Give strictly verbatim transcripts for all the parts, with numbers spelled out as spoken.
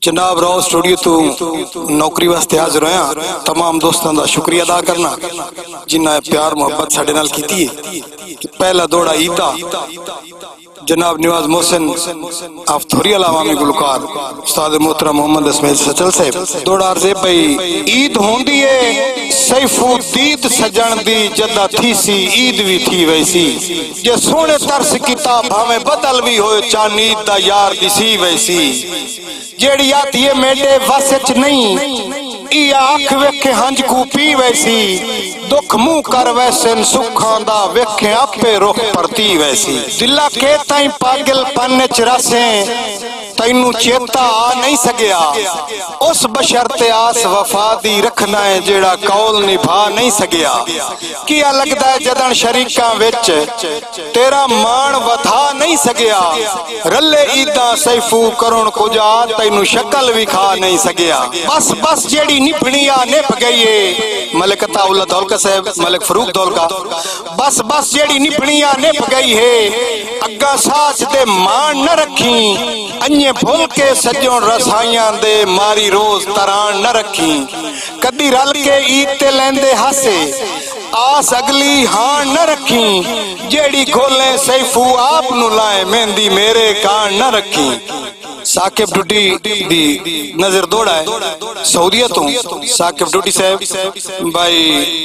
जनाब राव स्टूडियो तो नौकरी वास्ते हाजिर होया। तमाम दोस्तों का शुक्रिया अदा करना जिन्हें प्यार मोहब्बत साडे नाल कीती है। पहला दौड़ा ईदा जनाब निवाज मोहसिन आफथोरियल अवामी गुलकार उस्ताद मोहतरम मोहम्मद इसमाइल सचल साहब दौड़ा अर्जे पई ईद होंदी है सैफू दीद सजन दी जदा थी सी ईद भी थी वैसी जे सोने तरस किता भावे बदल भी होए चांद ईद दा यार दिसी वैसी जेड़ी आती है मेरे वस नहीं ई आख वेखे हंज को पी वैसी दुख मुंह कर वैसे सुखां दा वेखे आपे रुख परती वैसी दिला के ताई पागल पन च रसे तैनू चेता आ नहीं सकिया उस बशर ते आस वफा दी रखना है जेड़ा कौल निभा नहीं सकिया किया लगदा है जदन शरीकां विच तेरा मान वधा नहीं सकिया रले ईदा सैफू करुण कुजा तैनू शक्ल भी खा नहीं सकिया बस बस जेड़ी निभनिया निभ गई है मलिक अताउल्ला दौलका साहब मलिक फरूक दौलका बस बस जेड़ी निभनिया निभ गई है अग्गा सास दे मान न रखी अन्य भूल के सजों रसाइयां दे मारी रोज तरान न रखी कदी रल के ईद ते लेंदे हासे आस अगली हान न रखी जेड़ी खोले सैफू आप नु लाए मेहंदी मेरे कान न रखी साकिब डुडी दी नजर दौड़ा है सऊदीया तो साकिब डुडी साहब भाई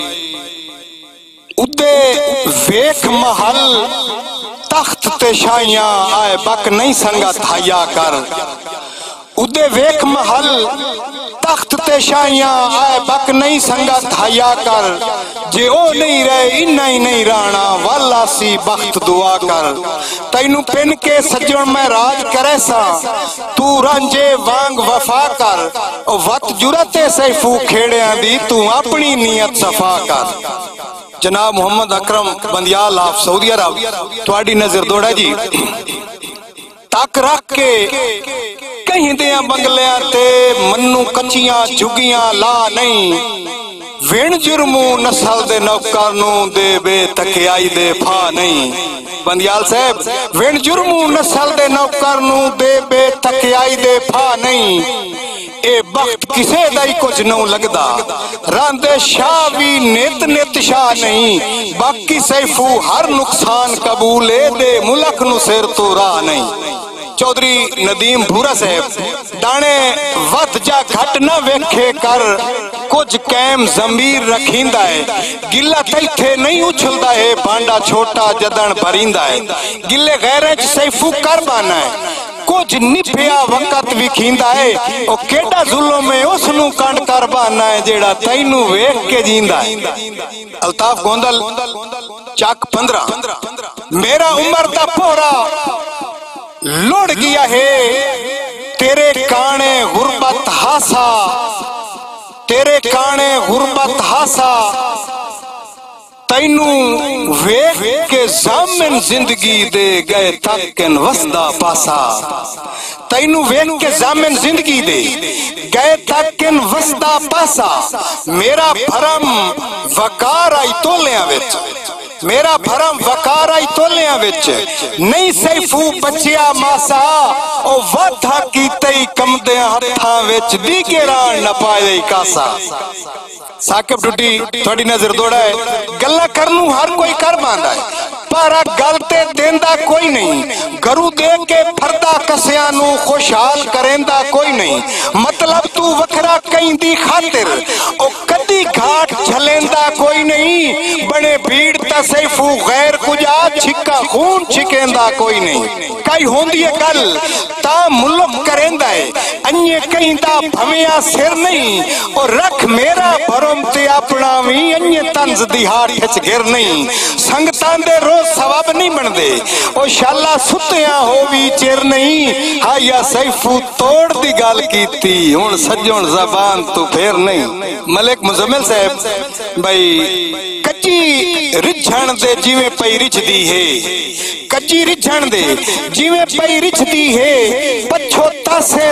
उदे वेख महल तख्त ते शाइयां आए बक नहीं संगा थाया कर उदे वेख महल तख्त ते शाइयां आए बक नहीं संगा थाया कर जे ओ नहीं रहे इन्ना ही नहीं राणा वाला सी बख्त दुआ कर तैनू पिन के सजन में राज करे सा तू रांझे वांग वफा कर ओ वत जुरते सैफू खेड़ियां दी तू अपनी नीयत सफा कर जनाब मोहम्मद अकरम बंदियाल आप सऊदी अरब थोड़ी नजर दौड़ा जी तक रख के कहीं दिया बंगलियां ते मन्नू कच्चियां झुगियां ला नहीं विण जुर्मू नस्ल दे नौकर नू दे बे तकियाई दे फा नहीं बंदियाल साहब विण जुर्मू नस्ल दे नौकर नू दे बे तकियाई दे फा नहीं ए बख्त किसे दा ही कुछ नौ लगदा रांदे शाह भी नित नित शाह नहीं बाकी सैफू हर नुकसान कबूले दे मुल्क नु सिर तो राह नहीं चौधरी नदीम भूरा साहब दाने वत जा घट न वेखे कर कुछ कैम जमीर रखींदा है गिला तैथे नहीं उछलदा है बांडा छोटा जदन भरींदा है गिले गैरें च सैफू कर बाना है कुछ निफिया वक्त विखींदा है ओ केड़ा जुल्म में उसनु कंड कर बाना है जेड़ा तैनू वेख के जींदा है अल्ताफ गोंदल चक पंद्रह मेरा उम्र दा पोरा लुढ़ गया है तेरे काने गुरबत हासा तेरे काने गुरबत हासा तैनू वेख के जामिन जिंदगी दे गए तकन वसदा पासा तैनू वेख के जामिन जिंदगी दे गए तकन वसदा पासा मेरा भरम वकार आई तोलियां विच मेरा भरम वकार आई तोलियां विच नहीं सैफू बचिया मासा ओ वाधा कीते कमदे हत्थां विच दीगे रान न पाए कासा साकिब डुडी थोड़ी नजर दौड़ा है गल्ला करनू हर कोई कर बांदा है पर गल ते देंदा कोई नहीं गरू दे के फरदा कसिया नू खुशहाल करेंदा कोई नहीं मतलब तू वखरा कहीं दी खातिर ओ कदी घाट छलेंदा कोई नहीं बने भीड़ ता सैफू गैर कुजा छिका खून छिकेंदा कोई नहीं कई होंदी है गल ता मुल्क करेंदा है अन्य कहीं दा भविया सिर नहीं और रख मेरा भरम ते अपना भी अन्य तंज दी हार खिच गिर नहीं संगतां दे रोज सवाब नहीं बनदे ओ शाला सुतिया हो भी चिर नहीं हाया सैफू तोड़ दी गल कीती हुन सजण ज़बान तो फेर नहीं मलिक मुजम्मिल साहब भाई कच्ची रिझण दे जिवें पई रिझदी है कच्ची रिझण दे जिवें पई रिझदी है पछोता से रोला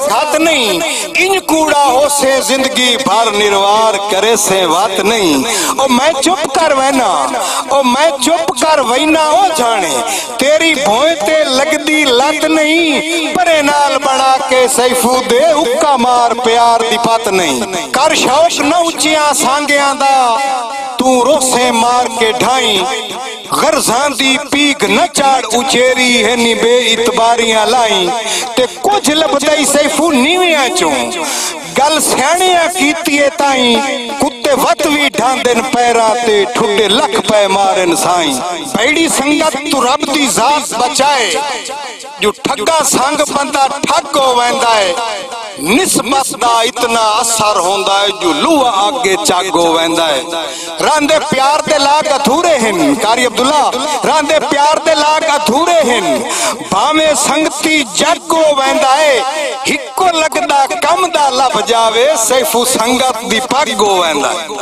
घात नहीं, इन कूड़ा हो से जिंदगी भर निर्वार करे से बात नहीं। ओ मैं चुप कर वैना, ओ मैं चुप कर वैना ओ जाने, तेरी भोए ते लगदी लत नहीं, परे नाल बना के सैफू दे हुक्का मार प्यार दी पत नहीं। कर शौक न उचिया सांगियां दा, तू रोसे मार के ढाई, गर्जां दी पीक न चाड़ उचेरी है नी बे इतबारियां लाई, ते कुछ लभदई सैफू नीवियां चों, गल सियाणियां कीतीए ताई, कुत्ते वत भी ढांदन पैरा ते ठुडे लख पै मारन साई। बैड़ी संगत तू रब दी जात बचाए, जो ठगा संग बंदा ठग हो वैंदा है, निस्बत दा इतना असर होंदा है जो लूआ आगे चग हो वैंदा है। रांदे प्यार दे लाग अधूरे हैं, कारी अब्दुल्ला, रांदे प्यार दे लाग अधूरे हैं, भावे संगती जग हो वैंदा है, हिक्को लगदा कम दा लब जावे सैफू संगत दी पग हो वैंदा है।